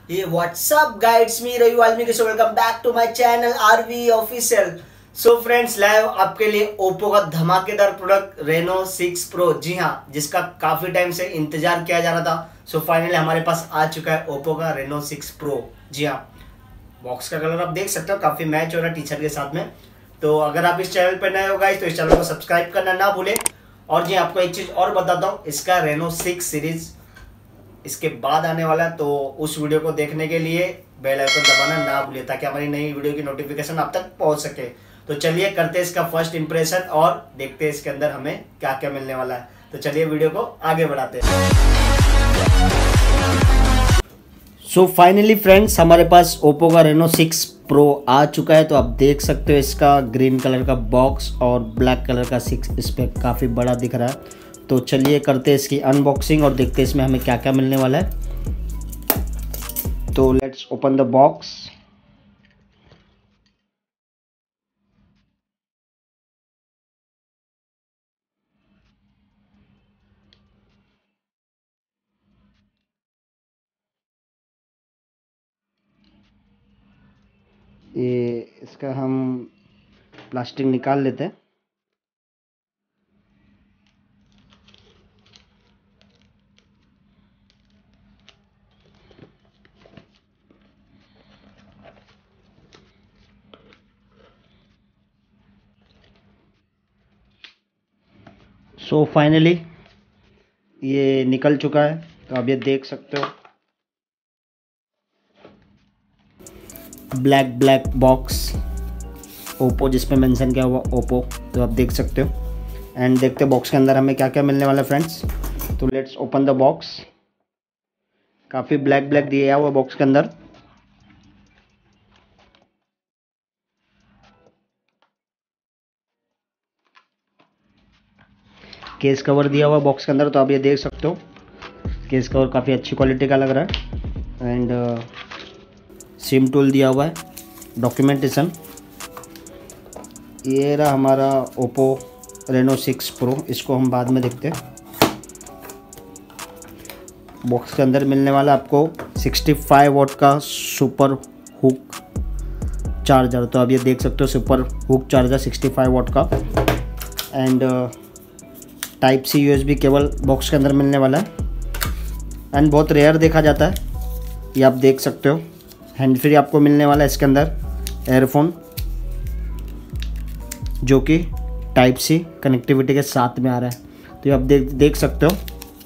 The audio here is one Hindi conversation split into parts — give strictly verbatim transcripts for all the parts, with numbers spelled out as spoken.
ये what's up guys me Ravi Valmiki, so welcome back to my channel RV official. So friends, live आपके लिए ओप्पो का धमाकेदार प्रोडक्ट रेनो सिक्स प्रो, जी हाँ, जिसका काफी टाइम से इंतजार किया जा रहा था। सो फाइनली हमारे पास आ चुका है ओप्पो का रेनो सिक्स प्रो। जी हाँ, बॉक्स का कलर आप देख सकते हो, काफी मैच हो रहा है टी शर्ट के साथ में। तो अगर आप इस चैनल पर नए हो गाइस तो इस चैनल को सब्सक्राइब करना ना भूलें। और जी आपको एक चीज और बताता हूँ, इसका रेनो सिक्स सीरीज इसके बाद आने वाला है, तो उस वीडियो को देखने के लिए बेल आइकन दबाना ना भूलिए ताकि हमारी नई वीडियो की नोटिफिकेशन आप तक पहुंच सके। तो चलिए करते हैं इसका फर्स्ट इंप्रेशन और देखते हैं इसके अंदर हमें क्या क्या मिलने वाला है। तो चलिए वीडियो को आगे बढ़ाते हैं। सो फाइनली फ्रेंड्स, हमारे पास ओप्पो का रेनो सिक्स प्रो आ चुका है। तो आप देख सकते हो इसका ग्रीन कलर का बॉक्स और ब्लैक कलर का सिक्स इस पर काफ़ी बड़ा दिख रहा है। तो चलिए करते हैं इसकी अनबॉक्सिंग और देखते हैं इसमें हमें क्या क्या मिलने वाला है। तो लेट्स ओपन द बॉक्स। ये इसका हम प्लास्टिक निकाल लेते हैं। सो so फाइनली ये निकल चुका है। तो आप ये देख सकते हो, ब्लैक ब्लैक बॉक्स, ओप्पो जिस पे मेंशन किया हुआ ओप्पो, तो आप देख सकते हो। एंड देखते हैं बॉक्स के अंदर हमें क्या क्या मिलने वाला है फ्रेंड्स। तो लेट्स ओपन द बॉक्स। काफ़ी ब्लैक ब्लैक दिया हुआ बॉक्स के अंदर। केस कवर दिया हुआ बॉक्स के अंदर, तो आप ये देख सकते हो केस कवर काफ़ी अच्छी क्वालिटी का लग रहा है। एंड सिम टूल दिया हुआ है, डॉक्यूमेंटेशन। ये रहा हमारा ओप्पो रेनो सिक्स प्रो, इसको हम बाद में देखते हैं। बॉक्स के अंदर मिलने वाला आपको सिक्सटी फाइव वॉट का सुपर हुक चार्जर। तो आप ये देख सकते हो, super hook charger sixty five watt का। And type C USB cable box के अंदर मिलने वाला है। एंड बहुत रेयर देखा जाता है, ये आप देख सकते हो। हैंड फ्री आपको मिलने वाला है इसके अंदर एयरफोन, जो कि टाइप सी कनेक्टिविटी के साथ में आ रहा है। तो ये आप देख देख सकते हो।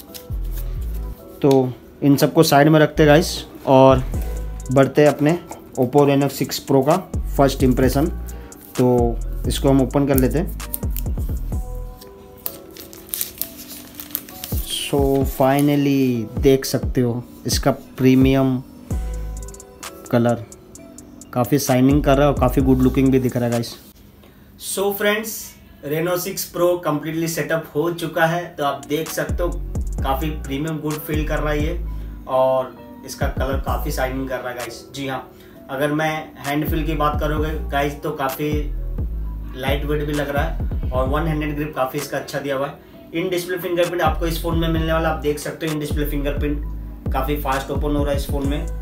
तो इन सबको साइड में रखते गाइस और बढ़ते अपने ओप्पो रेनो सिक्स प्रो का फर्स्ट इम्प्रेशन। तो इसको हम ओपन कर लेते हैं। सो फाइनली देख सकते हो इसका प्रीमियम कलर काफ़ी शाइनिंग कर रहा है और काफ़ी गुड लुकिंग भी दिख रहा है guys. So friends, Reno six pro completely setup हो चुका है। तो आप देख सकते हो काफ़ी प्रीमियम गुड फील कर रहा है ये, और इसका कलर काफ़ी शाइनिंग कर रहा है गाइस। जी हाँ, अगर मैं हैंड फील की बात करोगे गाइस तो काफ़ी लाइट वेट भी लग रहा है और वन हैंडेड ग्रिप काफ़ी इसका अच्छा दिया हुआ है। इन डिस्प्ले फिंगरप्रिंट आपको इस फोन में मिलने वाला, आप देख सकते हो। इन डिस्प्ले फिंगरप्रिंट काफ़ी फास्ट ओपन हो रहा है इस फोन में,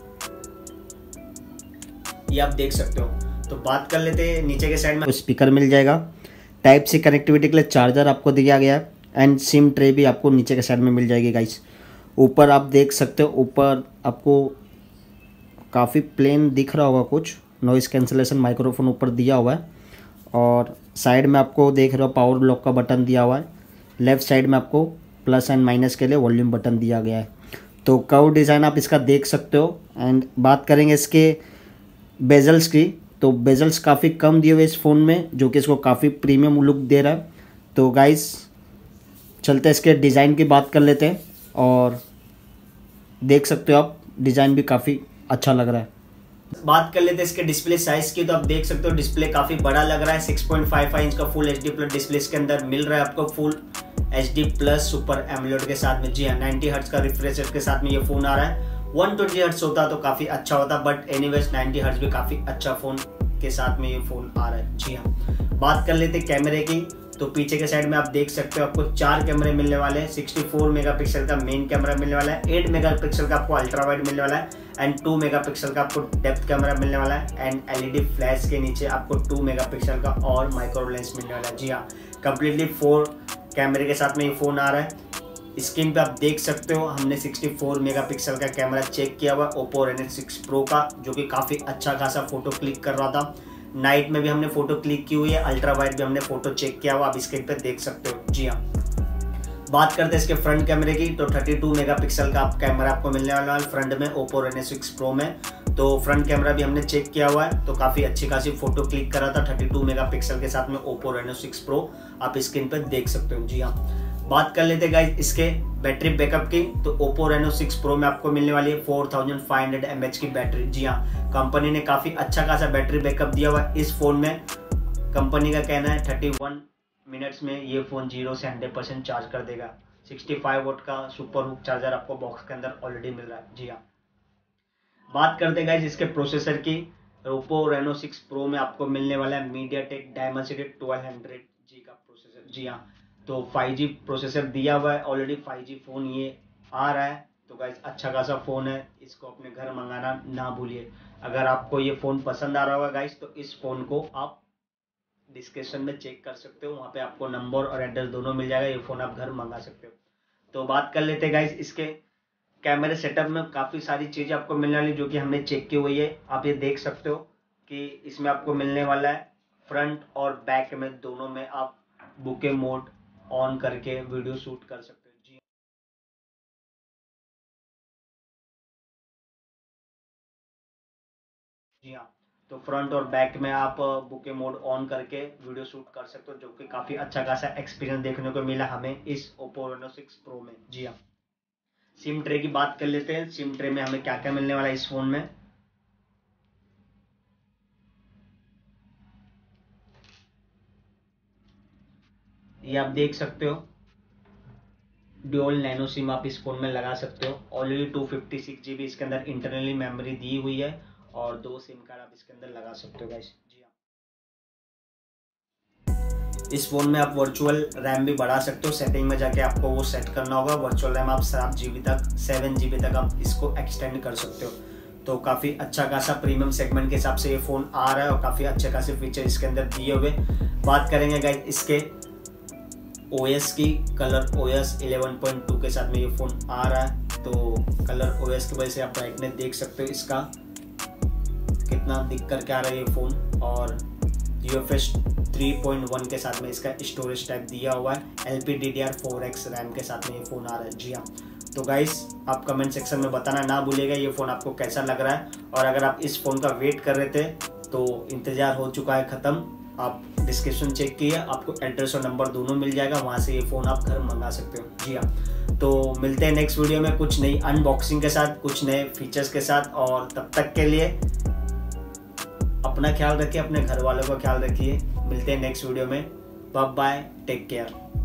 ये आप देख सकते हो। तो बात कर लेते हैं नीचे के साइड में स्पीकर मिल जाएगा, टाइप सी कनेक्टिविटी के लिए चार्जर आपको दिया गया है। एंड सिम ट्रे भी आपको नीचे के साइड में मिल जाएगी गाइस। ऊपर आप देख सकते हो, ऊपर आपको काफ़ी प्लेन दिख रहा होगा, कुछ नॉइस कैंसलेशन माइक्रोफोन ऊपर दिया हुआ है। और साइड में आपको देख रहे हो पावर ब्लॉक का बटन दिया हुआ है। लेफ्ट साइड में आपको प्लस एंड माइनस के लिए वॉल्यूम बटन दिया गया है। तो कर्व डिज़ाइन आप इसका देख सकते हो। एंड बात करेंगे इसके बेजल्स की, तो बेजल्स काफ़ी कम दिए हुए इस फ़ोन में, जो कि इसको काफ़ी प्रीमियम लुक दे रहा है। तो गाइस चलते इसके डिज़ाइन की बात कर लेते हैं। और देख सकते हो आप डिज़ाइन भी काफ़ी अच्छा लग रहा है। बात कर लेते हैं इसके डिस्प्ले साइज की, तो आप देख सकते हो डिस्प्ले काफ़ी बड़ा लग रहा है। Six point five five inch का full H D plus display इसके अंदर मिल रहा है आपको, full H D plus super AMOLED के साथ में। जी हाँ, नाइंटी हर्ट्ज का रिफ्रेश रेट के साथ में ये फ़ोन आ रहा है। वन ट्वेंटी हर्ट्ज होता तो काफ़ी अच्छा होता, बट एनीवेज नाइंटी हर्ट्ज भी काफ़ी अच्छा फ़ोन के साथ में ये फ़ोन आ रहा है। जी हाँ, बात कर लेते हैं कैमरे की, तो पीछे के साइड में आप देख सकते हो आपको चार कैमरे मिलने वाले हैं। सिक्सटी फोर मेगापिक्सल का मेन कैमरा मिलने वाला है, एट मेगापिक्सल का आपको अल्ट्रा वाइड मिलने वाला है। एंड टू मेगापिक्सल का आपको डेप्थ कैमरा मिलने वाला है एंड एलईडी फ्लैश के नीचे आपको टू मेगापिक्सल का और माइक्रो लेंस मिलने वाला है। जी हाँ, कंप्लीटली फोर कैमरे के साथ में ये फ़ोन आ रहा है। स्क्रीन पे आप देख सकते हो हमने सिक्सटी फोर मेगापिक्सल का कैमरा चेक किया हुआ ओप्पो रेनो सिक्स प्रो का, जो कि काफ़ी अच्छा खासा फोटो क्लिक कर रहा था। नाइट में भी हमने फोटो क्लिक की हुई है, अल्ट्रा वाइड भी हमने फोटो चेक किया हुआ, आप स्क्रीन पे देख सकते हो। जी हाँ, बात करते हैं इसके फ्रंट कैमरे की, तो थर्टी टू मेगापिक्सल का आप कैमरा आपको मिलने वाला है फ्रंट में ओप्पो रेनो सिक्स प्रो में। तो फ्रंट कैमरा भी हमने चेक किया हुआ है, तो काफ़ी अच्छी खासी फोटो क्लिक कर रहा था थर्टी टू मेगापिक्सल के साथ में ओप्पो रेनो सिक्स प्रो, आप स्क्रीन पर देख सकते हो। जी हाँ, बात कर लेते हैं गाइस इसके बैटरी बैकअप की, तो ओप्पो रेनो सिक्स प्रो में आपको मिलने वाली है four thousand five hundred M H की बैटरी। जी हाँ, कंपनी ने काफ़ी अच्छा खासा बैटरी बैकअप दिया हुआ है इस फ़ोन में। कंपनी का कहना है थर्टी वन मिनट्स में ये फ़ोन जीरो से हंड्रेड परसेंट चार्ज कर देगा। सिक्सटी फाइव वोट का सुपर हुक चार्जर आपको बॉक्स के अंदर ऑलरेडी मिल रहा है। जी हाँ, बात करते हैं गाइस इसके प्रोसेसर की, ओप्पो रेनो सिक्स प्रो में आपको मिलने वाला है MediaTek Dimensity twelve hundred G का प्रोसेसर। जी हाँ, तो फाइव जी प्रोसेसर दिया हुआ है ऑलरेडी, फाइव जी फ़ोन ये आ रहा है। तो गाइस अच्छा खासा फ़ोन है, इसको अपने घर मंगाना ना भूलिए। अगर आपको ये फ़ोन पसंद आ रहा होगा गाइस, तो इस फ़ोन को आप डिस्क्रिप्शन में चेक कर सकते हो, वहाँ पे आपको नंबर और एड्रेस दोनों मिल जाएगा, ये फ़ोन आप घर मंगा सकते हो। तो बात कर लेते हैं गाइस इसके कैमरे सेटअप में, काफ़ी सारी चीज़ें आपको मिलने वाली जो कि हमने चेक की हुई है। आप ये देख सकते हो कि इसमें आपको मिलने वाला है फ्रंट और बैक में दोनों में आप बुके मोड ऑन करके वीडियो शूट कर सकते हो। जी जी हाँ, तो फ्रंट और बैक में आप बुके मोड ऑन करके वीडियो शूट कर सकते हो, जो कि काफ़ी अच्छा खासा एक्सपीरियंस देखने को मिला हमें इस ओप्पो रेनो सिक्स प्रो में। जी हाँ, सिम ट्रे की बात कर लेते हैं, सिम ट्रे में हमें क्या क्या मिलने वाला है इस फ़ोन में। ये आप देख सकते हो ड्यूल नैनो सिम आप इस फोन में लगा सकते हो। Already two fifty six G B इसके अंदर इंटरनली मेमोरी दी हुई है और दो सिम कार्ड आप इसके अंदर लगा सकते हो गाइस। जी हाँ, इस फोन में आप वर्चुअल रैम भी बढ़ा सकते हो, सेटिंग में जाके आपको वो सेट करना होगा। वर्चुअल रैम आप सात जी बी तक सेवन जी बी तक आप इसको एक्सटेंड कर सकते हो। तो काफ़ी अच्छा खासा प्रीमियम सेगमेंट के हिसाब से ये फ़ोन आ रहा है और काफ़ी अच्छे खासे फीचर इसके अंदर दिए हुए। बात करेंगे गाइस इसके ओएस की, colour OS eleven point two के साथ में ये फ़ोन आ रहा है। तो कलर ओएस की वजह से आप ब्राइटनेस देख सकते हो इसका कितना दिख कर के आ रहा है ये फ़ोन, और यूएफएस थ्री पॉइंट वन के साथ में इसका स्टोरेज टाइप दिया हुआ है। L P D D R four X RAM के साथ में ये फ़ोन आ रहा है। जी हाँ, तो गाइस आप कमेंट सेक्शन में बताना ना भूलिएगा ये फ़ोन आपको कैसा लग रहा है, और अगर आप इस फ़ोन का वेट कर रहे थे तो इंतज़ार हो चुका है ख़त्म। आप डिस्क्रिप्शन चेक किए, आपको एड्रेस और नंबर दोनों मिल जाएगा, वहाँ से ये फ़ोन आप घर मंगा सकते हो। जी हाँ, तो मिलते हैं नेक्स्ट वीडियो में कुछ नई अनबॉक्सिंग के साथ, कुछ नए फीचर्स के साथ, और तब तक के लिए अपना ख्याल रखिए, अपने घर वालों का ख्याल रखिए। मिलते हैं नेक्स्ट वीडियो में, बाय बाय, टेक केयर।